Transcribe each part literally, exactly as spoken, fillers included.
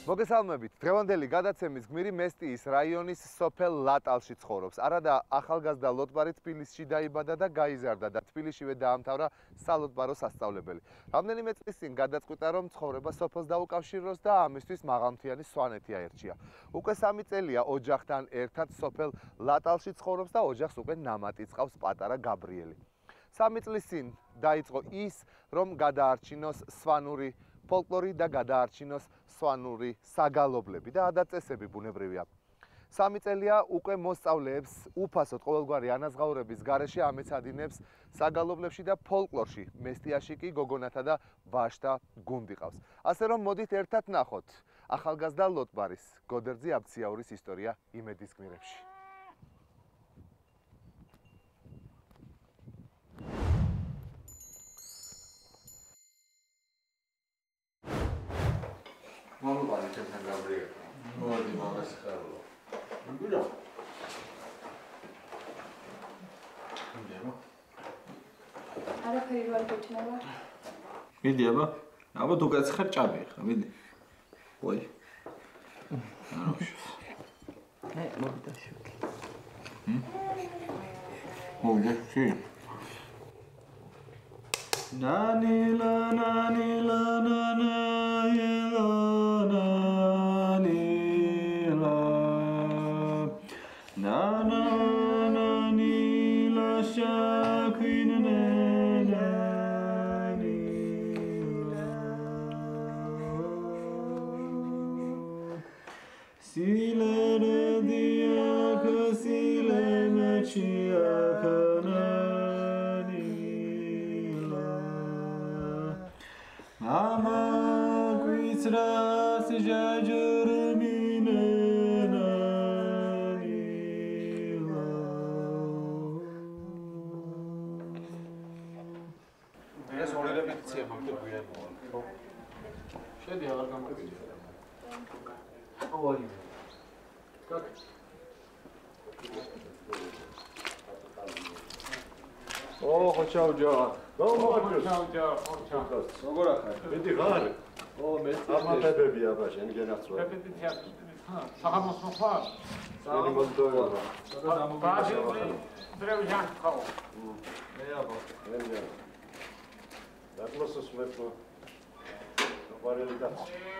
მოგესალმებით. დღევანდელი გადაცემის გმირი მესტიის რაიონის სოფელ ლატალში ცხოვრობს. არადა ახალგაზრდა ლოტბარი თბილისში დაიბადა და გაიზარდა და თბილისშივე დაამთავრა სალოტბარო სასწავლებელი. რამდენიმე წლის წინ გადაწყვიტა, რომ ცხოვრება სოფელს დაუკავშიროს და ამისთვის მაღალმთიანი სვანეთი აერჩია. უკვე სამი წელია ოჯახთან ერთად სოფელ ლატალში ცხოვრობს და ოჯახს უკვე ნამატი წყავს პატარა გაბრიელი. სამი წლის წინ დაიწყო ის, რომ გადაარჩინოს სვანური ფოლკლორი და გადაარჩინოს სვანური საგალობლები და ადაწესები ბუნებრივია. სამი წელია უკვე მოსწავლეებს უფასოდ ყოველგვარი ანაზღაურების გარეშე ამეცადინებს საგალობლებში და ფოლკლორში. მესტიაში კი გოგონათა და ვაჟთა გუნდი ყავს. ასე რომ მოდით ერთად ნახოთ ახალგაზრდა ლოტბარის გოდერძი აბციაურის ისტორია იმედის გმირებში. Mama თემთან გაბრიელი. მოდი მამას ხარლო. მიგულა. მიდიაბა. არაფერი ვარ გეჩნევა. მიდიაბა. აბა თუ კაცი ხარ ჭაბი ხა, მიდი. ვაი. აროშ. აი, მოგდაში. ჰმ? მოგდაში. ნანილა ნანილა ნანილა ნანილა ნანა ნანილა შაქვინ ნანილა სილენე დიაკო სილენე ჩიაკო Mama quisras jajurmine nanila Ეს ორი რეპეტიცია მაგდ გვიან მოვა. შედი აღარ გამოვიდა. ორი. კაკ. ო, ხოჩაუ ჯა. Ciao, ciao, ciao, ciao. როგორ ახარ? Მიდი ღარ. ო, მე ამაფებები აბა შენ გენაცვა. რეპეტიცია. საღამოს ხარ? შენი მოსდოება. ბაჟი დრევიან ხაო. მე აბა. მენია. დაგლოსოს მეფო. ყვარელი და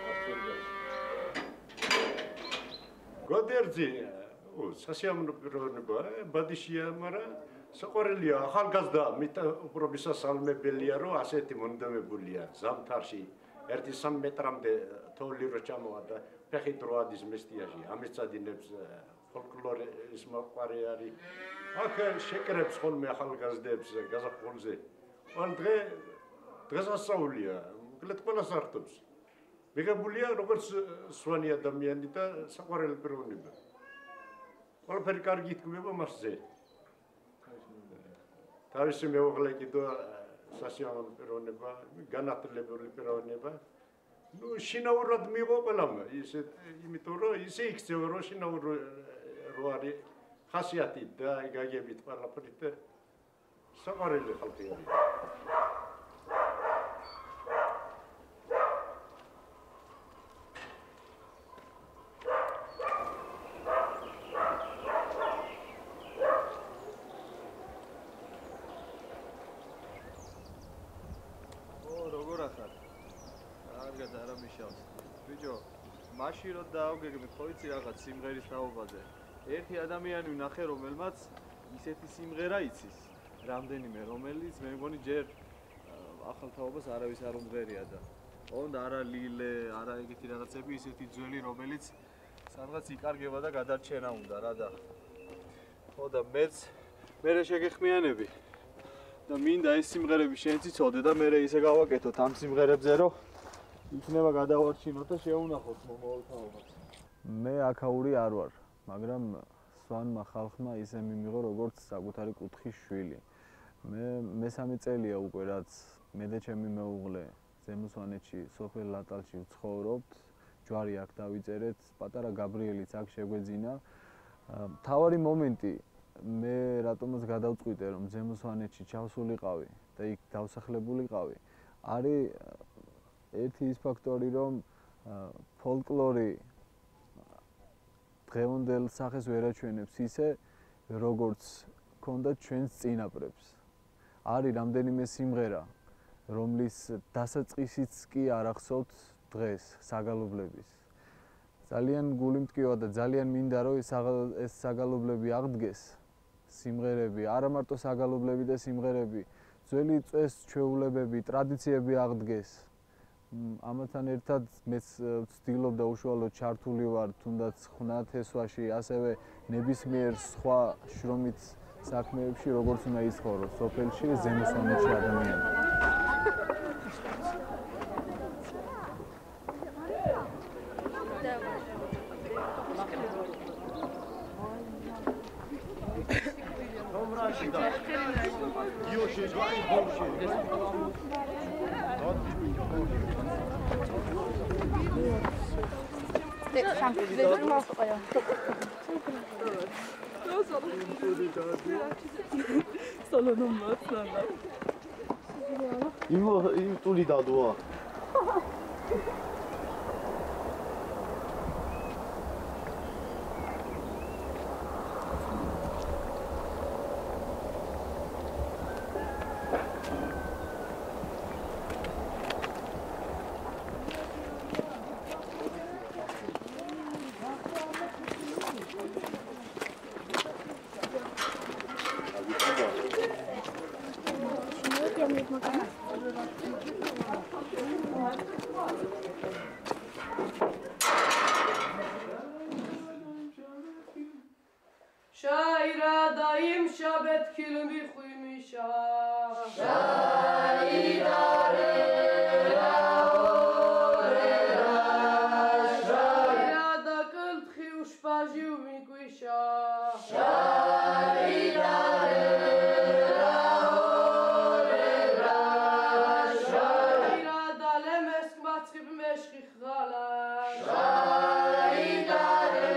გოდერძი. ო, სასიამოვნო პიროვნება, ბადიშია, მაგრამ საყვარელია ახალგაზრდა მიტოვებისასალმებელია რომ ასეთი მონდომებულია ზამთარში ერთი სამი მეტრამდე თოვლი რო ჩამოვარდა ფეხით რო ადის მესტიაში ამეცადინებს ფოლკლორის მოყვარე არის აქ შეკრებს ხოლმე ახალგაზრდებს გაზაფხულზე ყოველ დღე დღესასწაულია მოკლედ ყველას ართობს მიღებულია როგორც სვანი ადამიანი და საყვარელი პიროვნება ყველაფერი კარგი ითქმება მასზე თავისი მეუღლე კიდო სასიამოვნო პიროვნება, განათლებული პიროვნება. ნუ შინაურად მიიღო ყველამ, ისე იმიტომ რომ ისე იქცევა რომ შინაური რო არის ხასიათით და გაგებით ყველაფრით საყვარელი ხალხი არის. მაშინ რომ დაავგეგმეთ ხო იცი რაღაც სიმღერის თაობაზე. ერთი ადამიანი ვნახე რომელმაც ისეთი სიმღერა იცის. რამდენიმე რომელიც მე მგონი ჯერ ახალ თაობას არავის არ უმღერია და ოღონდ არა ლილე, არა ეგეთი რაღაცები ისეთი ძველი რომელიც სადღაც იკარგება და გადარჩენა უნდა რა და ხო და მეც მე შეგეხმიანები და მინდა ეს სიმღერები შენც იცოდე და მე ისე გავაკეთოთ ამ სიმღერებზე რომ იქნება გადავარჩინოთ და შეუნახოთ მომავალ თაობას. მე აქაური არ ვარ, მაგრამ სვანმა ხალხმა ისე მიმიღო როგორც საკუთარი კუთხის შვილი. მე მესამე წელია უკვე რაც მე და ჩემი მეუღლე ზემო სვანეთში სოფელ ლატალში ვცხოვრობთ. ჯვარი აქ დავიწერეთ, პატარა გაბრიელიც აქ შეგვეძინა. თავარი მომენტი მე რატომაც გადავწყვიტე რომ ზემო სვანეთში ჩავსულიყავი და იქ დავსახლებულიყავი. არის ერთი ის ფაქტორი რომ ფოლკლორი დღევანდელ სახეს ვერ აჩვენებს ისე, როგორც ქონდა ჩვენს წინაპრებს. არის რამდენიმე სიმღერა, რომლის დასაწყისიც კი არ ახსოვთ დღეს საგალობლების. ძალიან გული მტკივა და ძალიან მინდა რომ ეს საგალობლები აღდგეს. სიმღერები, არა მარტო საგალობლები და სიმღერები, ძველი წეს ჩვეულებები, ტრადიციები აღდგეს. ამათთან ერთად მეც ვცდილობ და უშუალოდ ჩართული ვარ თუნდაც ხუნათესვაში, ასევე ნებისმიერ სხვა შრომით საქმეებში, როგორც უნდა იცხოვროს სოფელში ზემო სვანეთში ადამიანები. Solo non mazza. Imo im tuli dadua. Shaira daim shabet kilmi khuimisha Shaira re ra re ra Shaira da kalt khiush pajiu mi kwisha Shaira re ra re ra Shaira da lemesk matkhib meshkhi khala Shaira re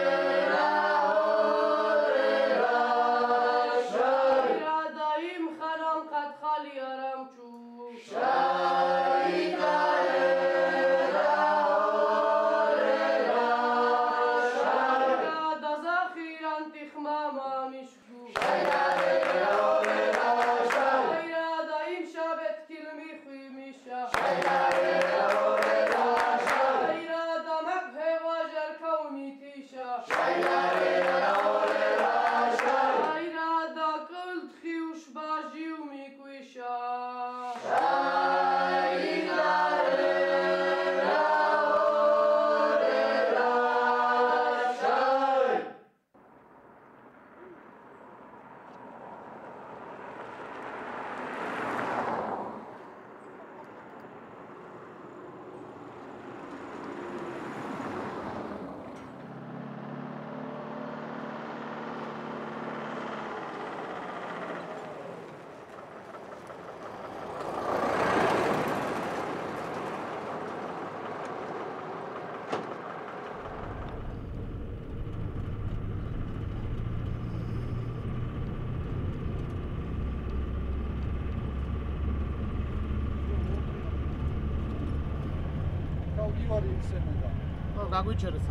გაგვიჩერეს.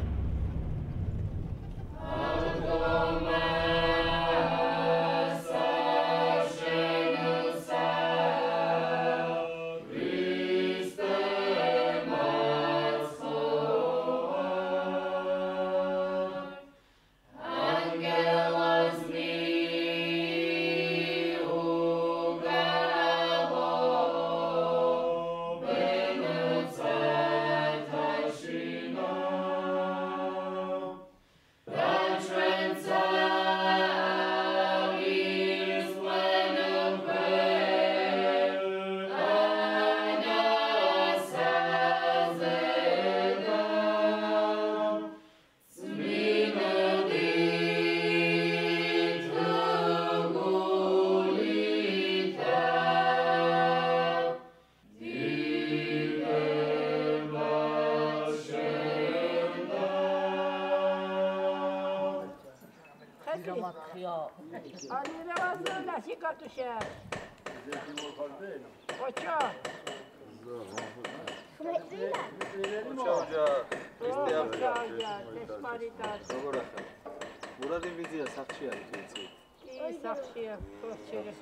ჩაუჯა ისე ახლა როგორ ახლა მურადი ვიზია სახში არის თუცი კი სახშია პროცესია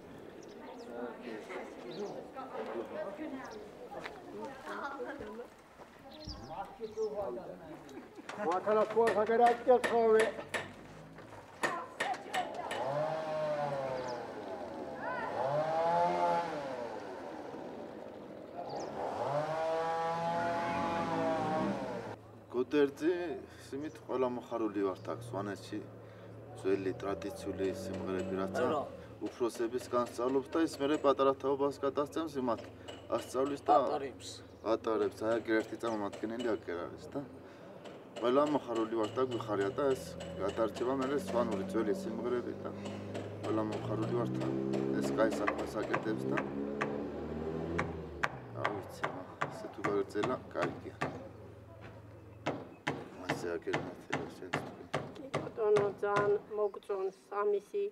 მათალა თქვა საგერაკე ხოვე გოდერძი სიმით ყველა მოხარული ვართ აქ სვანეთში ძველი ტრადიციული სიმღერები რაც უფროსების განსწავლობს და ის მერე პატარა თაობას გადასცემს იმათ ასწავლის და ატარებს ატარებს აი აქ ერთი წარმომადგენელი აქ არის და ყველა მოხარული ვართ აქ ვიხარია და ეს გადარჩება მერე სვანური ძველი სიმღერები და ყველა მოხარული ვართ ეს კაი საქმეს აკეთებს და რა ვიცი ესე თუ გაერძელა კარგია ბატონო ძალიან მოგწონს ამისი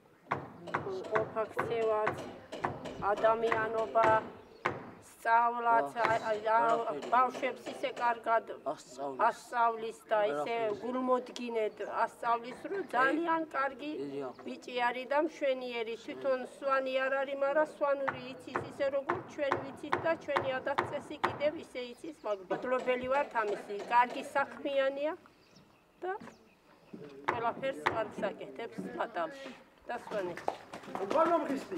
ოფაქცევაც ადამიანობა სწავლაც ბავშვებს ისე კარგად ასწავლის და ისე გულმოდგინედ ასწავლის რომ ძალიან კარგი ბიჭი არის და მშვენიერი თვითონ სვანი არ არის მაგრამ სვანური იცის ისე როგორც ჩვენ ვიცით და ჩვენი ადასწესი კიდევ ისე იცის მადლობელი ვართ ამისი კარგი საქმიანია და ყველაფერს კარგს აკეთებს პატალში და სვანეთში ბოლო მღისტი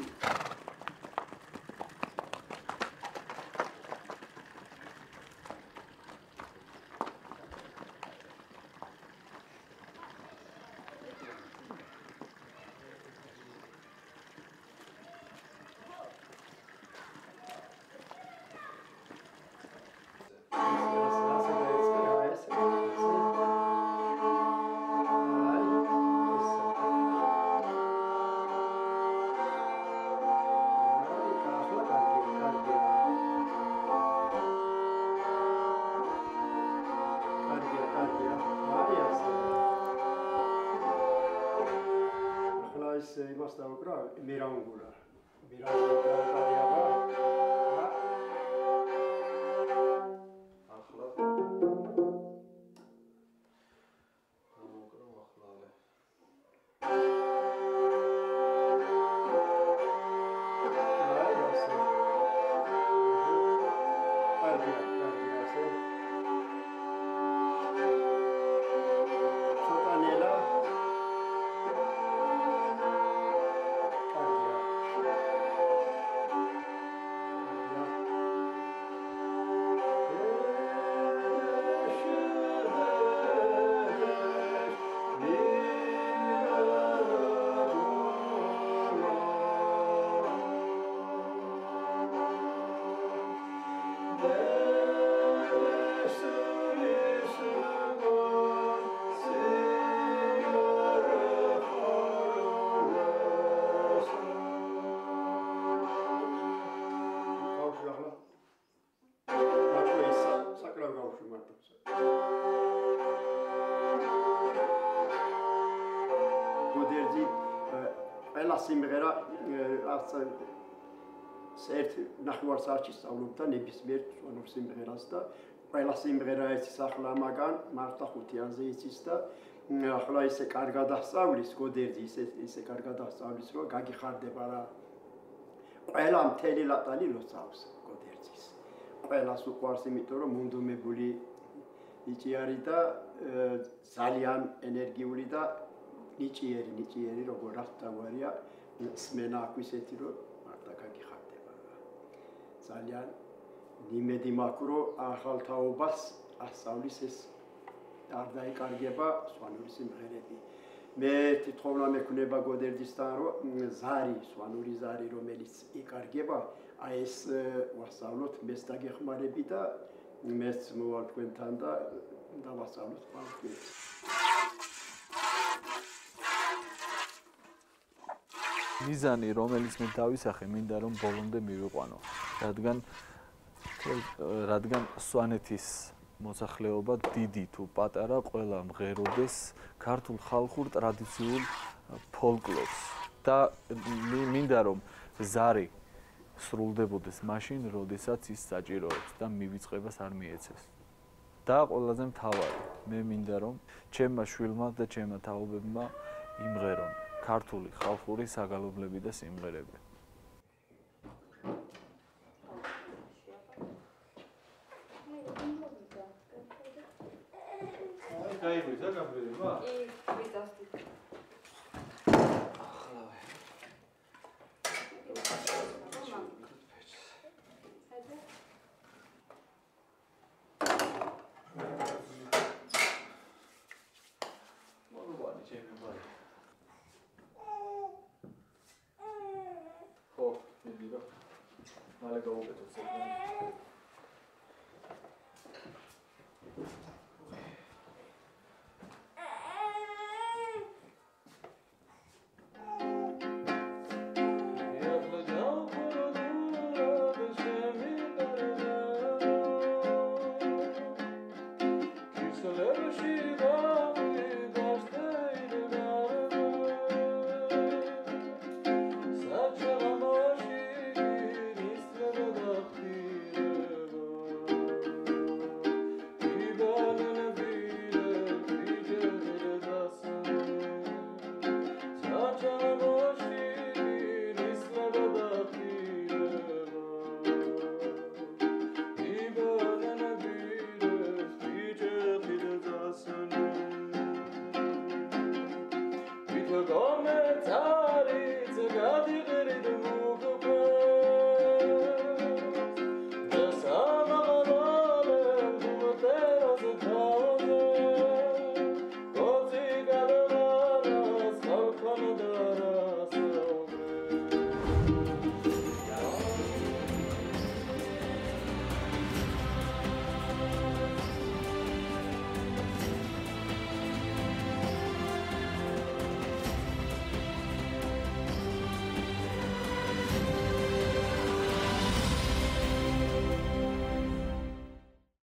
მირანგულა მირანგულა კარიაბა ახლა ამოკრო ახლა სიმღერა არც ერთ ნახევარსაათში სწავლობდა ნებისმიერ სვანურ სიმღერას და ყველა სიმღერა იცის ახლა მაგან მარტო ხუთიანზე იცის და ახლა ისე კარგად ასწავლის გოდერძი ისე ისე კარგად ასწავლის რომ გაგიხარდება რა ყველა მთელი ლატალი როცავს გოდერძის ყველას უყვარს იმიტომ რომ მუნდუმებული ნიჭი არის და ძალიან ენერგიული და ნიჭიერი ნიჭიერი როგორ აღწევარია სმენა აკვისეთი რომ მარტო გაგიხარდება ძალიან იმედი მაქვს რომ ახალ თაობას ასწავლის ეს არ დაიკარგება სვანური სიმღერები მე თვითონა მექნება გოდერძისთან რომ ზარი სვანური ზარი რომელიც იკარგება აი ეს ვასწავლოთ მეც დაგეხმარები და მეც მოვალ თქვენთან და დავასწავლოთ ყველას მიზანი რომელიც მე დავისახე მინდა რომ ბოლომდე მივიყვანო რადგან რადგან სვანეთის მოსახლეობა დიდი თუ პატარა ყველა მღეროდეს ქართულ ხალხურ ტრადიციულ ფოლკლორს და მინდა რომ ზარი სრულდებოდეს მაშინ, როდესაც ის საჭიროებს და მივიწყებას არ მიეცეს. და ყველაზე მთავარი, მე მინდა რომ ჩემმა შვილმა და ჩემმა თაობებმა იმღერონ ქართული ხალხური საგალობლები და სიმღერები. გაიღვიძა გამბერება? კი, ვიდასტით. მალე გავუკეთოთ საქმე. Come, Tari, to God.